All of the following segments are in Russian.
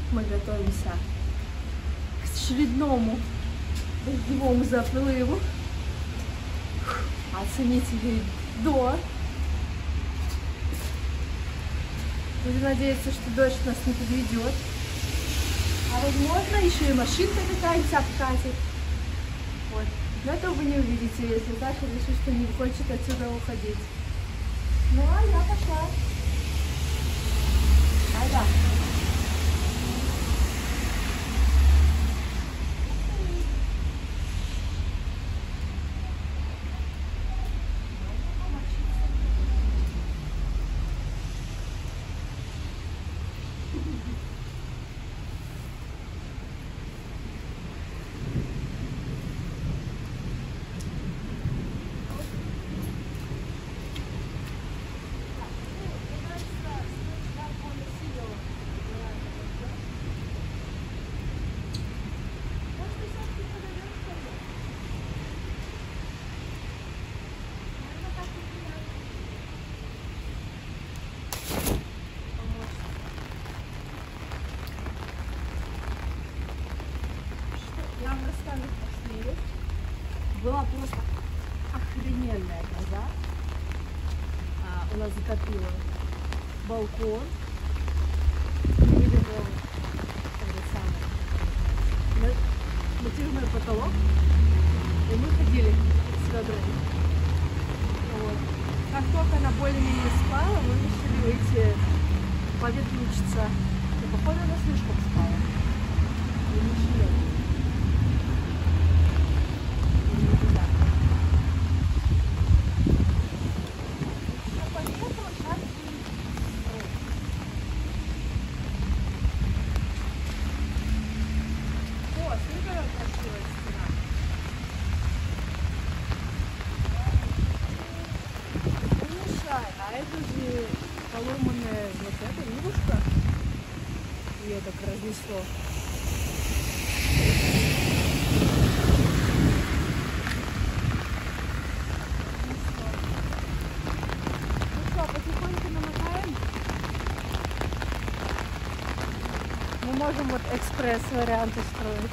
Мы готовимся к очередному дождевому заплыву. Оцените до. Будем надеяться, что дождь нас не подведет. А возможно, еще и машинка какая-нибудь обкатит. Вот. Но этого вы не увидите, если Саша решит, что не хочет отсюда уходить. Ну а я пошла. Ай-да. Была просто охрененная гроза. У нас затопило балкон. Выдержал натяжной потолок. И мы ходили с ведрами. Вот. Как только она более-менее спала, мы решили выйти поветричиться. И походу она слишком спала. И ничего. А это же поломанная вот эта игрушка. Ее так разнесло. Ну что, потихоньку намотаем. Мы можем вот экспресс-варианты строить.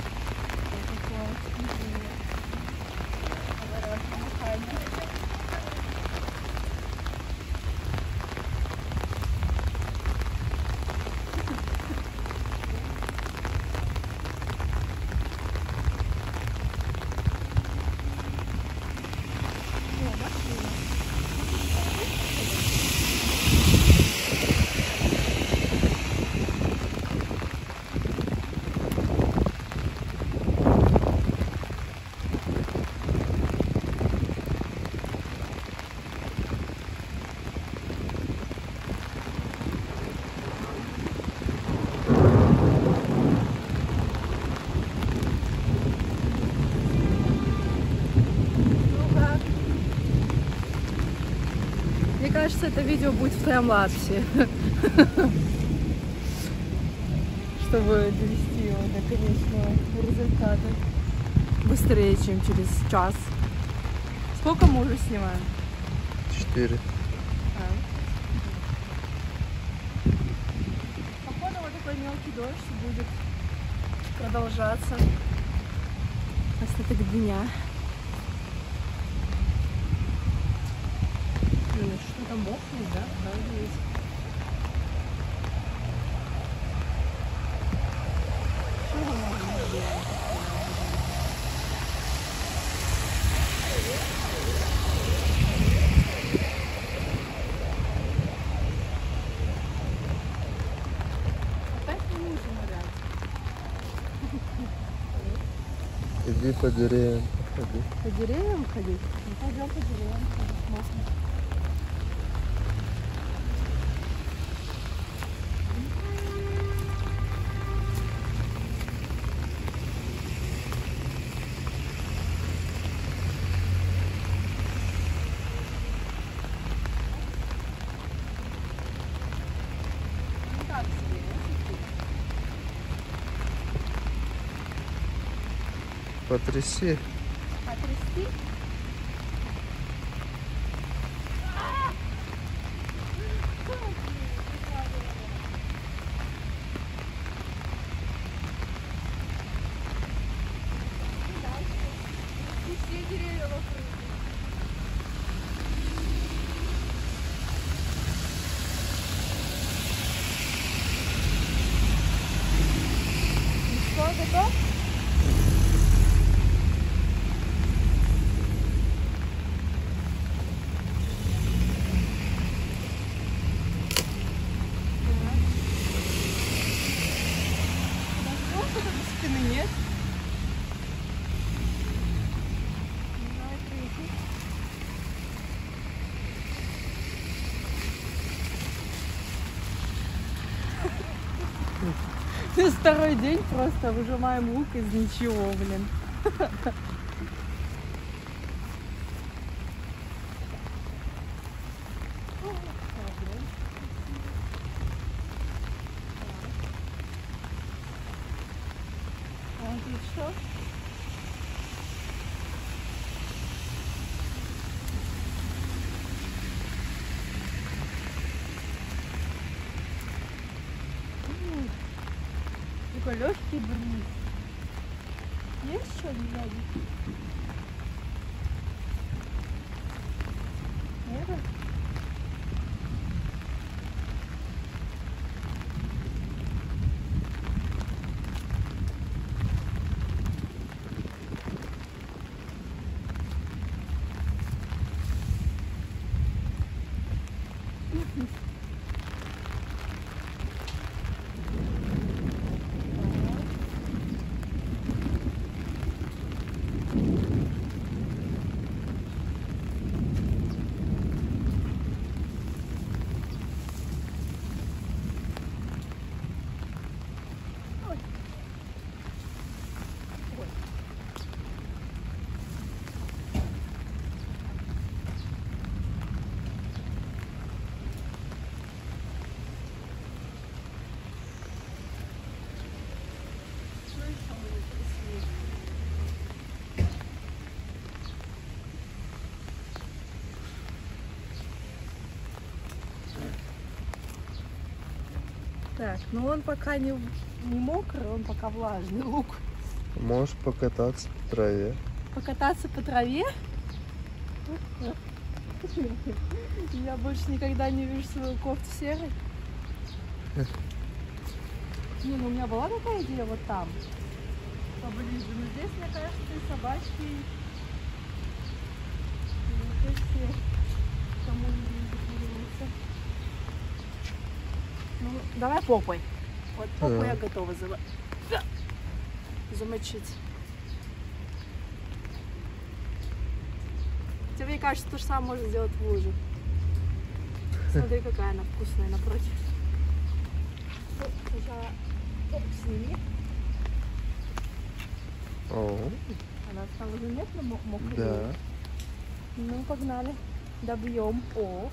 Мне кажется, это видео будет в таймлапсе, чтобы довести его до конечного результата быстрее, чем через час. Сколько мы уже снимаем? 4. Походу вот такой мелкий дождь будет продолжаться остаток дня. Что-то мокнет, да? Правда есть. Что мы можем сделать? Опять не нужно нырять. Иди по деревьям, ходи. По деревьям ходить? Ну, пойдем по деревьям ходить. Можно. Потряси. Потрясти? Что, готов? Спины нет. Давай, третий. Второй день просто выжимаем лук из ничего, блин. А тут что? Такой легкий бриз. Есть что сзади? Нет? Так, ну он пока не мокрый, он пока влажный лук. Можешь покататься по траве. Покататься по траве? Я больше никогда не вижу свою кофту серой. Не, ну у меня была такая идея вот там, поближе. Но здесь, мне кажется, и собачки, и все, кому не вернуться. Ну, давай попой. Вот попу я готова замочить. Тебе, мне кажется, то же самое можно сделать в луже. Смотри, какая она вкусная напротив. Сначала попу сними. О, Она там уже нет, но мокрый. да. Ну, погнали. Добьем. О.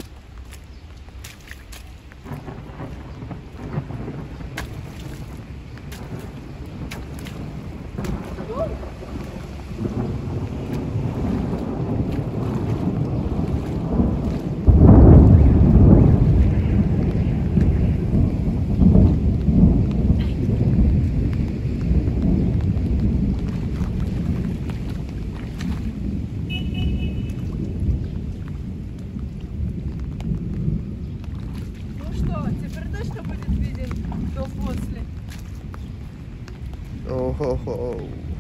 О-хо-хо.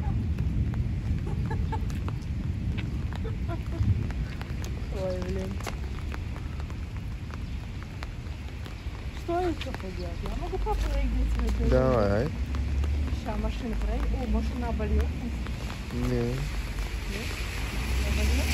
Ой, блин. Что еще поделать? Я могу попрыгнуть в этой. Давай. Сейчас машина пройдет. О, машина обольет. Не. Нет? Не обольет?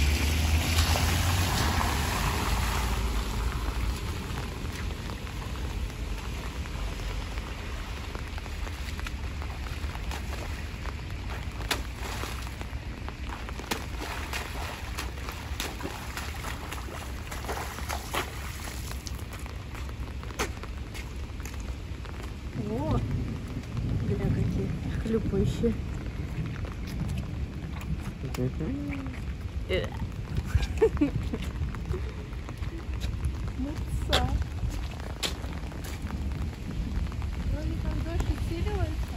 О, бля, какие хлюпающие. Муца. Вроде как дождь усиливается.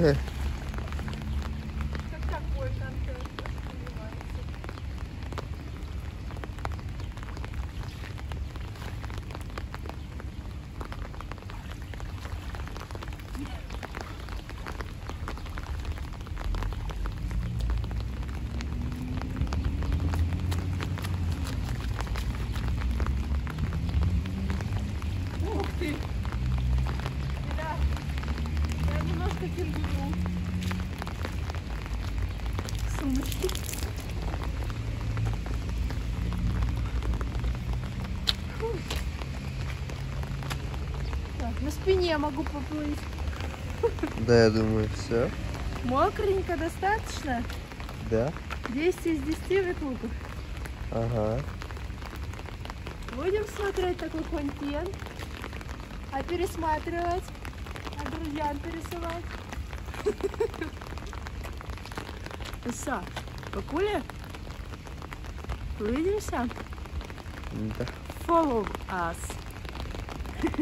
Как такой контент воспринимается? Ух ты! Да, я немножко кенгуру. Сумочки. Фу. Так, на спине могу поплыть. Да, я думаю, все. Мокренько достаточно? Да? 10 из 10 выкупов. Ага. Будем смотреть такой контент, а пересматривать, а друзьям пересылать. Ну что, покули? Увидимся? Да. Follow us.